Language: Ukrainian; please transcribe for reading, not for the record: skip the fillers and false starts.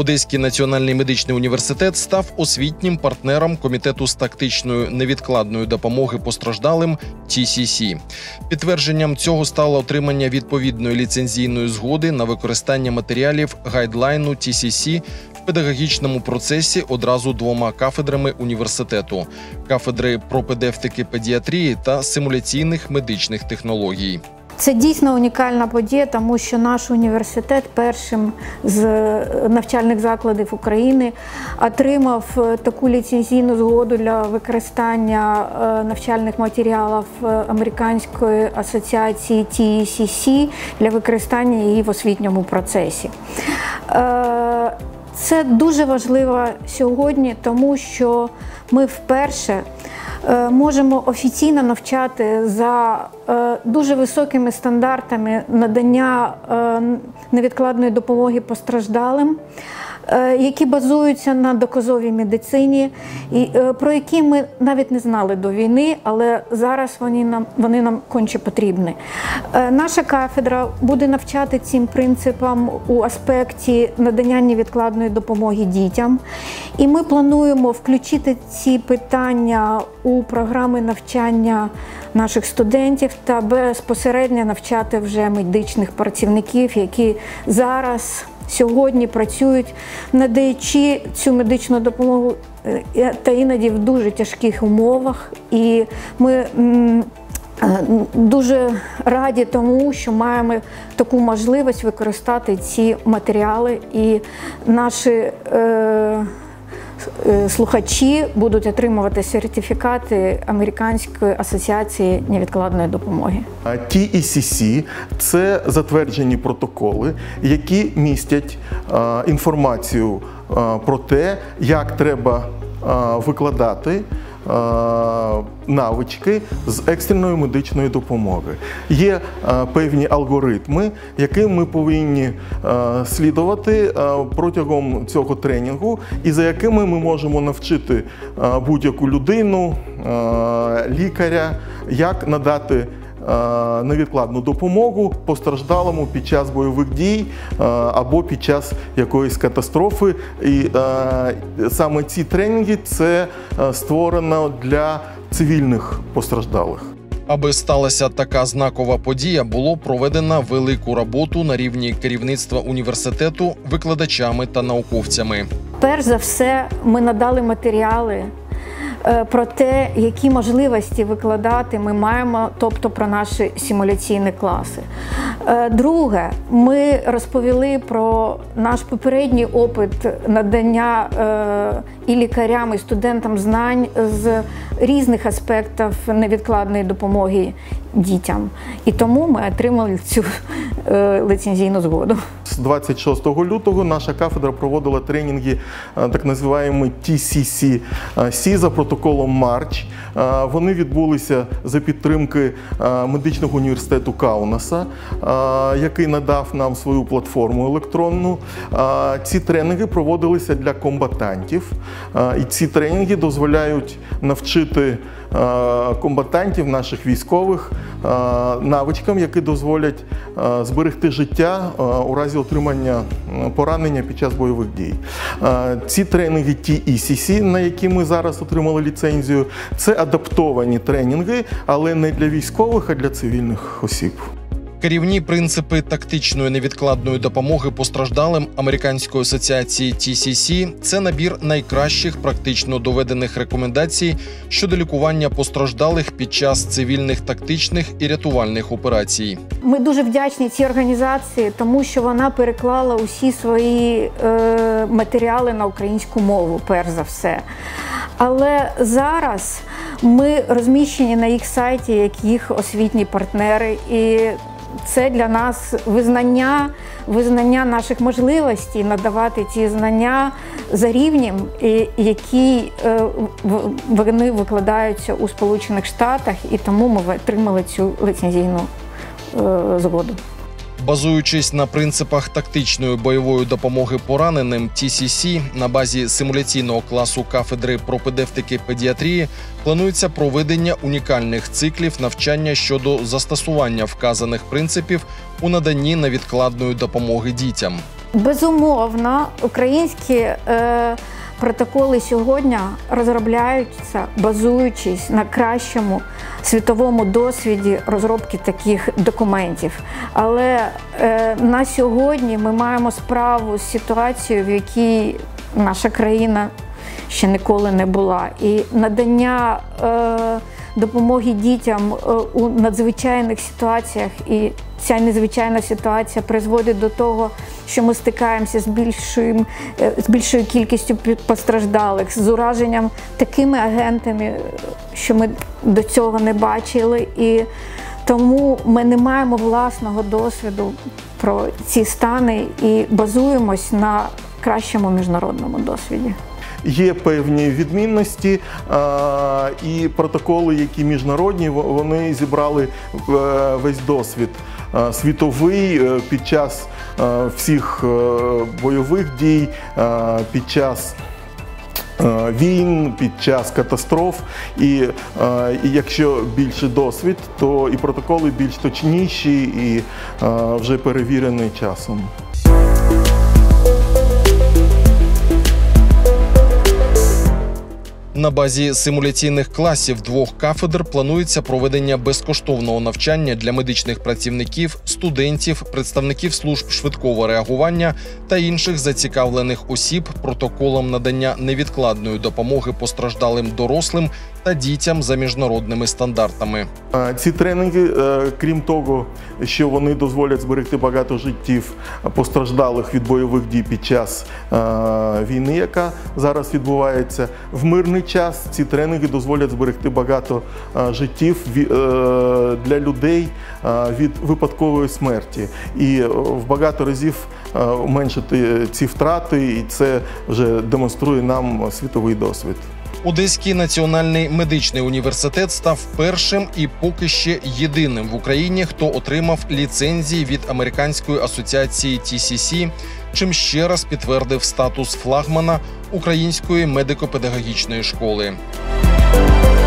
Одеський національний медичний університет став освітнім партнером Комітету з тактичної невідкладної допомоги постраждалим TCC. Підтвердженням цього стало отримання відповідної ліцензійної згоди на використання матеріалів гайдлайну TCC в педагогічному процесі одразу двома кафедрами університету – кафедри пропедевтики педіатрії та симуляційних медичних технологій. Це дійсно унікальна подія, тому що наш університет першим з навчальних закладів України отримав таку ліцензійну згоду для використання навчальних матеріалів Американської асоціації TCC для використання її в освітньому процесі. Це дуже важливо сьогодні, тому що ми вперше можемо офіційно навчати за дуже високими стандартами надання невідкладної допомоги постраждалим, які базуються на доказовій медицині, про які ми навіть не знали до війни, але зараз вони нам конче потрібні. Наша кафедра буде навчати цим принципам у аспекті надання невідкладної допомоги дітям. І ми плануємо включити ці питання у програми навчання наших студентів та безпосередньо навчати вже медичних працівників, які сьогодні працюють, надаючи цю медичну допомогу та іноді в дуже тяжких умовах. І ми дуже раді тому, що маємо таку можливість використати ці матеріали, і наші слухачі будуть отримувати сертифікати Американської асоціації невідкладної допомоги. TCC – це затверджені протоколи, які містять інформацію про те, як треба викладати навички з екстреної медичної допомоги. Є певні алгоритми, яким ми повинні слідувати протягом цього тренінгу, і за якими ми можемо навчити будь-яку людину, лікаря, як надати невідкладну допомогу постраждалому під час бойових дій або під час якоїсь катастрофи. І саме ці тренінги – це створено для цивільних постраждалих. Аби сталася така знакова подія, було проведено велику роботу на рівні керівництва університету, викладачами та науковцями. Перш за все, ми надали матеріали про те, які можливості викладати ми маємо, тобто про наші симуляційні класи. Друге, ми розповіли про наш попередній опит надання і лікарям, і студентам знань з різних аспектів невідкладної допомоги дітям. І тому ми отримали цю ліцензійну згоду. З 26 лютого наша кафедра проводила тренінги, так називаємо TCC за протоколом Марч. Вони відбулися за підтримки медичного університету Каунаса, який надав нам свою платформу електронну. Ці тренінги проводилися для комбатантів, і ці тренінги дозволяють навчити комбатантів, наших військових, навичкам, які дозволять зберегти життя у разі отримання поранення під час бойових дій. Ці тренінги TCC, на які ми зараз отримали ліцензію, це адаптовані тренінги, але не для військових, а для цивільних осіб. Керівні принципи тактичної невідкладної допомоги постраждалим Американської асоціації TCC – це набір найкращих практично доведених рекомендацій щодо лікування постраждалих під час цивільних тактичних і рятувальних операцій. Ми дуже вдячні цій організації, тому що вона переклала усі свої матеріали на українську мову, перш за все. Але зараз ми розміщені на їх сайті як їх освітні партнери, і це для нас визнання наших можливостей надавати ці знання за рівнем, який вони викладаються у Сполучених Штатах, і тому ми отримали цю ліцензійну згоду. Базуючись на принципах тактичної бойової допомоги пораненим, TCC на базі симуляційного класу кафедри пропедевтики педіатрії планується проведення унікальних циклів навчання щодо застосування вказаних принципів у наданні невідкладної допомоги дітям. Безумовно, українські протоколи сьогодні розробляються, базуючись на кращому світовому досвіді розробки таких документів. Але на сьогодні ми маємо справу з ситуацією, в якій наша країна ще ніколи не була. І надання допомоги дітям у надзвичайних ситуаціях, і ця незвичайна ситуація призводить до того, що ми стикаємося з більшою кількістю постраждалих, з ураженням такими агентами, що ми до цього не бачили. І тому ми не маємо власного досвіду про ці стани і базуємось на кращому міжнародному досвіді. Є певні відмінності, і протоколи, які міжнародні, вони зібрали весь досвід світовий під час всіх бойових дій, під час війн, під час катастроф. І якщо більший досвід, то і протоколи більш точніші і вже перевірені часом. На базі симуляційних класів двох кафедр планується проведення безкоштовного навчання для медичних працівників, студентів, представників служб швидкого реагування та інших зацікавлених осіб протоколам надання невідкладної допомоги постраждалим дорослим та дітям за міжнародними стандартами. Ці тренінги, крім того, що вони дозволять зберегти багато життів постраждалих від бойових дій під час війни, яка зараз відбувається, в мирний час ці тренінги дозволять зберегти багато життів для людей від випадкової смерті. І в багато разів уменшити ці втрати, і це вже демонструє нам світовий досвід. Одеський національний медичний університет став першим і поки ще єдиним в Україні, хто отримав ліцензії від Американської асоціації TCC, чим ще раз підтвердив статус флагмана Української медико-педагогічної школи.